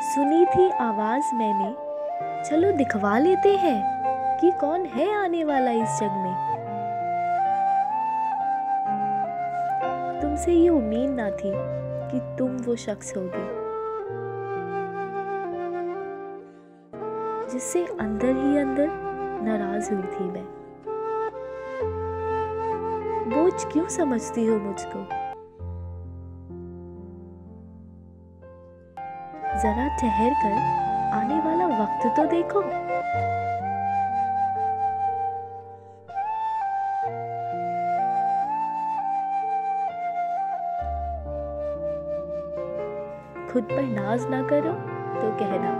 सुनी थी आवाज मैंने, चलो दिखवा लेते हैं कि कौन है आने वाला इस जग में। तुमसे ये उम्मीद ना थी कि तुम वो शख्स होगी जिससे अंदर ही अंदर नाराज हुई थी मैं। बोझ क्यों समझती हो मुझको? जरा ठहर कर आने वाला वक्त तो देखो। खुद पर नाज ना करो तो कहना।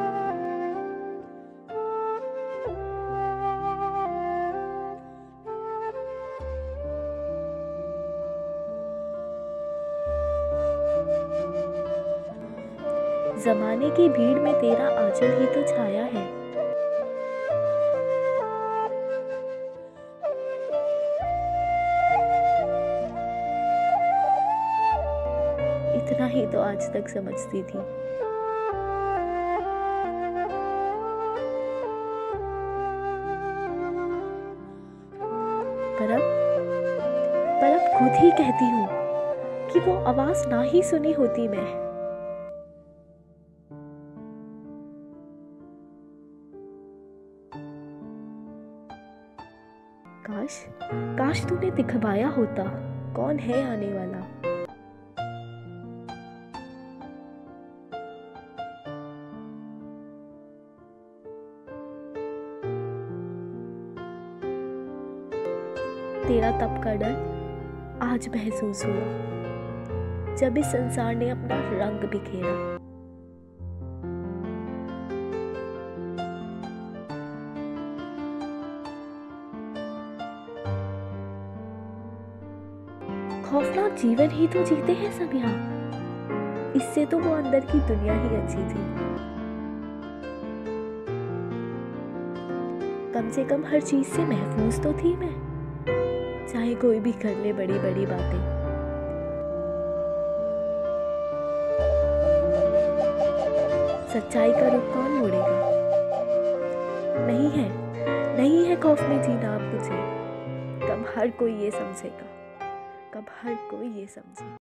जमाने की भीड़ में तेरा आंचल ही तो छाया है। इतना ही तो आज तक समझती थी। पर अब खुद ही कहती हूँ कि वो आवाज ना ही सुनी होती मैं। काश तूने दिखवाया होता कौन है आने वाला। तेरा तब का डर आज महसूस हुआ जब इस संसार ने अपना रंग बिखेरा। खौफनाक जीवन ही तो जीते हैं सब यहाँ। इससे तो वो अंदर की दुनिया ही अच्छी थी। कम से कम हर चीज से महफूज तो थी मैं, चाहे कोई भी कर ले बड़ी बड़ी बातें। सच्चाई का रुख कौन मोड़ेगा? नहीं है खौफ में जीना अब मुझे। कब हर कोई ये समझेगा, कब हर कोई ये समझेगा।